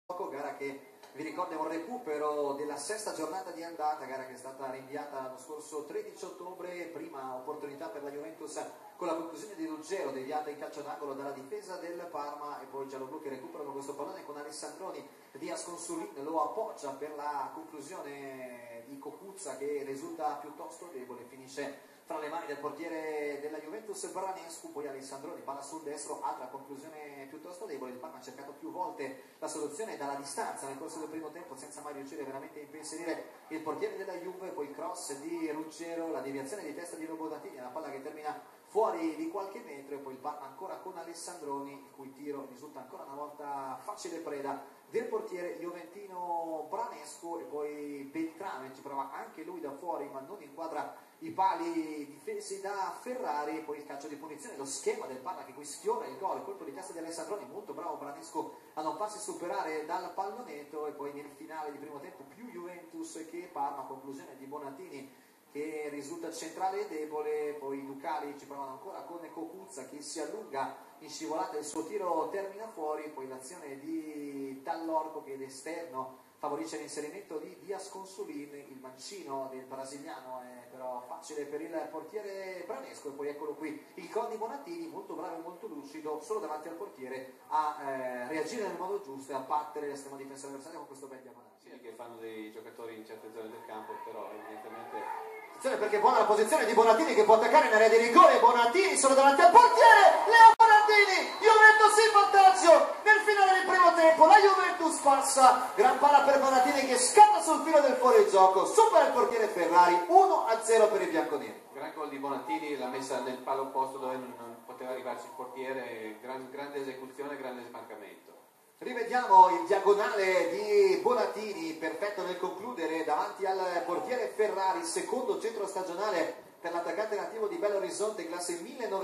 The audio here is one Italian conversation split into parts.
Gara che vi ricorda un recupero della sesta giornata di andata, gara che è stata rinviata lo scorso 13 ottobre, prima opportunità per la Juventus con la conclusione di Ruggero, deviata in calcio d'angolo dalla difesa del Parma, e poi i gialloblu che recuperano questo pallone con Alessandroni. Diaz Consulin lo appoggia per la conclusione di Cocuzza, che risulta piuttosto debole, finisce fra le mani del portiere della Juventus Branescu. Poi Alessandroni, palla sul destro, altra conclusione piuttosto debole. Il Parma ha cercato più volte la soluzione dalla distanza nel corso del primo tempo senza mai riuscire veramente a impensierire il portiere della Juve. Poi il cross di Ruggero, la deviazione di testa di Lobodatini, la palla che termina fuori di qualche metro, e poi il Parma ancora con Alessandroni, il cui tiro risulta ancora una volta facile preda del portiere juventino Branescu. E poi Beltrame ci prova anche lui da fuori, ma non inquadra i pali difesi da Ferrari. Poi il calcio di punizione, lo schema del Parma che qui sfiora il gol, colpo di testa di Alessandroni, molto bravo Branescu a non farsi superare dal pallonetto. E poi nel finale di primo tempo più Juventus che Parma, conclusione di Bonatini che risulta centrale e debole. Poi i Lucali ci provano ancora con Cocuzza che si allunga in scivolata, il suo tiro termina fuori. Poi l'azione di Dall'Orco che d'esterno favorisce l'inserimento di Diaz Consulin, il mancino del brasiliano è però facile per il portiere Branesco. E poi eccolo qui il gol di Bonatini, molto bravo e molto lucido, solo davanti al portiere a reagire nel modo giusto e a battere l'estremo difensore avversario con questo bel diagonale. Sì, che fanno dei giocatori in certe zone del campo, però evidentemente... Perché buona la posizione di Bonatini che può attaccare in area di rigore. Bonatini solo davanti al portiere, Leo Bonatini, Juventus in vantaggio nel finale del primo tempo. La Juventus passa, gran palla per Bonatini che scappa sul filo del fuorigioco, supera il portiere Ferrari, 1-0 per i bianconeri. Gran gol di Bonatini, l'ha messa nel palo opposto dove non poteva arrivarci il portiere, grande esecuzione, grande smarcamento. Rivediamo il diagonale di Bonatini, perfetto nel concludere davanti al portiere Ferrari, secondo centro stagionale per l'attaccante nativo di Belo Horizonte, classe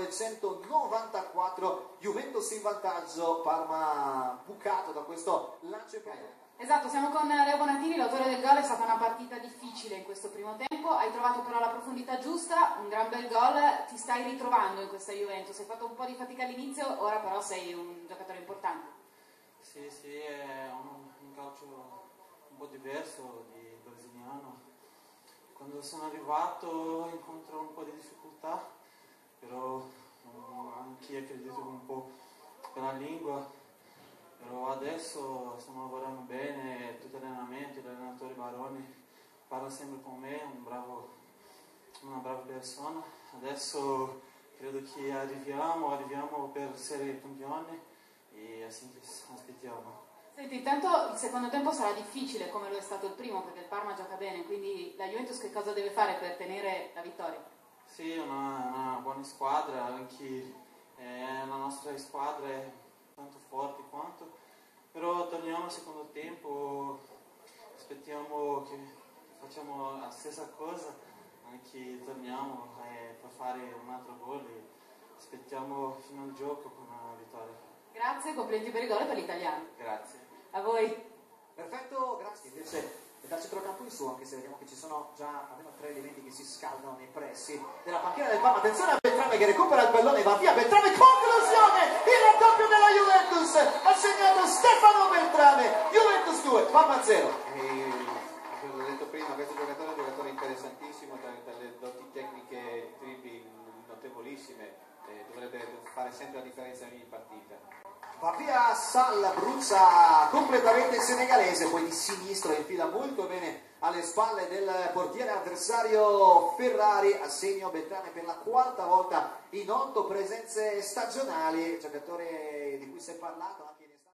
1994. Juventus in vantaggio, Parma bucato da questo lancio e poi. Esatto, siamo con Leo Bonatini, l'autore del gol. È stata una partita difficile in questo primo tempo, hai trovato però la profondità giusta, un gran bel gol, ti stai ritrovando in questa Juventus, hai fatto un po' di fatica all'inizio, ora però sei un giocatore importante. Sì, è un calcio un po' diverso di brasiliano. Quando sono arrivato incontro un po' di difficoltà, però anche io acredito un po' per la lingua, però adesso stiamo lavorando bene, tutto l'allenamento, l'allenatore Baroni parla sempre con me, una brava persona. Adesso credo che arriviamo per essere campioni. E assim che aspettiamo. Senti, intanto il secondo tempo sarà difficile come lo è stato il primo, perché il Parma gioca bene, quindi la Juventus che cosa deve fare per tenere la vittoria? Sì, una buona squadra, anche la nostra squadra è tanto forte quanto, però torniamo al secondo tempo, aspettiamo che facciamo la stessa cosa, anche torniamo per fare un altro gol e aspettiamo fino al gioco con una vittoria. Grazie, complimenti per il gol e per l'italiano. Grazie. A voi. Perfetto, grazie. Invece dal centrocampo in su, anche se vediamo che ci sono già almeno 3 elementi che si scaldano nei pressi della panchina del Parma. Attenzione a Beltrame che recupera il pallone, va via Beltrame, conclusione, il raddoppio della Juventus, ha segnato Stefano Beltrame, Juventus 2, Parma 0. Come ho detto prima, questo giocatore è un giocatore interessantissimo, dalle doti tecniche dribbling notevolissime, dovrebbe fare sempre la differenza in ogni partita. Va via Sal, brucia completamente il senegalese, poi di sinistro infila molto bene alle spalle del portiere avversario Ferrari. A segno Beltrame per la quarta volta in 8 presenze stagionali, giocatore di cui si è parlato anche